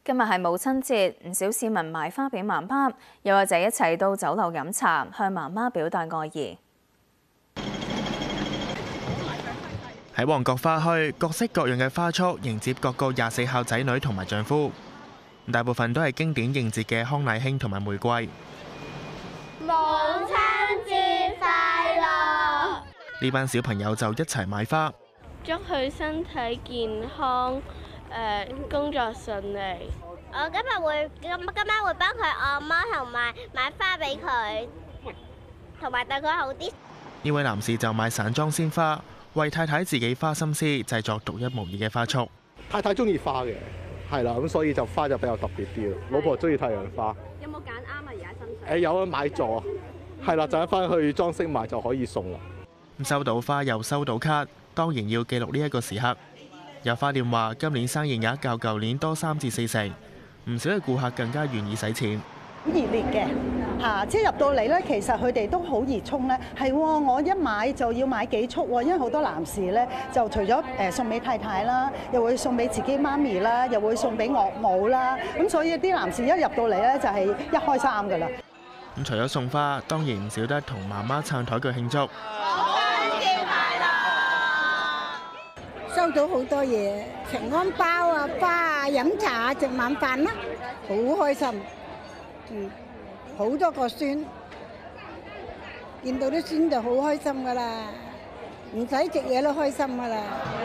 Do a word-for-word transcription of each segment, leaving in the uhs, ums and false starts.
今日係母親節，唔少市民買花俾媽媽，又或者一齊到酒樓飲茶，向媽媽表達愛意。 喺旺角花墟，各式各樣嘅花束迎接各個廿四孝仔女同埋丈夫，大部分都係經典應節嘅康乃馨同埋玫瑰。 母親節快樂！ 呢班小朋友就一齊買花， 祝佢身體健康。誒工作順利。 我今日會今今晚會幫佢按摩同埋買花俾佢，同埋對佢好啲。 呢位男士就買散裝鮮花，為太太自己花心思製作獨一無二嘅花束。 太太中意花嘅，係啦，咁所以就花就比較特別啲咯。老婆中意太陽花。 有冇揀啱啊？而家身上？ 誒有啊，買咗，係啦，就一翻去裝飾埋就可以送啦。 收到花又收到卡，當然要記錄呢一個時刻。有花店話，今年生意額較舊年多三至四成，唔少嘅顧客更加願意使錢。 好熱烈嘅嚇，即係入到嚟咧，其實佢哋都好熱衷咧。係喎，我一買就要買幾束喎，因為好多男士咧就除咗誒送俾太太啦，又會送俾自己媽咪啦，又會送俾岳母啦。咁所以啲男士一入到嚟咧就係一開三㗎啦。 咁除咗送花，當然唔少得同媽媽撐台腳慶祝。 收到好多嘢，平安包啊、花啊、飲茶啊、食晚飯啦，好開心。嗯，好多個孫，見到啲孫就好開心噶啦，唔使食嘢都開心噶啦。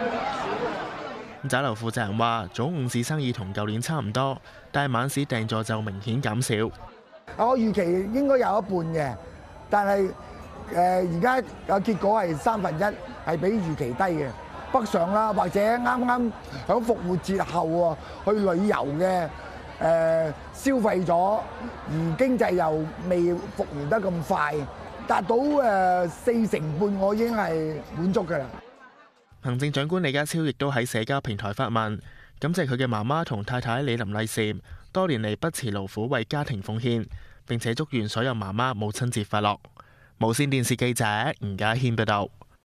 酒樓負責人話：早午市生意同舊年差唔多，但係晚市訂座就明顯減少。 我預期應該有一半嘅，但係誒而家嘅結果係三分一，係比預期低嘅。北上啦，或者啱啱響復活節後去旅遊嘅誒消費咗，而經濟又未復原得咁快，達到誒四成半，我已經係滿足㗎啦。 行政長官李家超亦都喺社交平台發文，感謝佢嘅媽媽同太太李林麗嬋多年嚟不辭勞苦為家庭奉獻，並且祝願所有媽媽母親節快樂。無線電視記者吳家軒報道。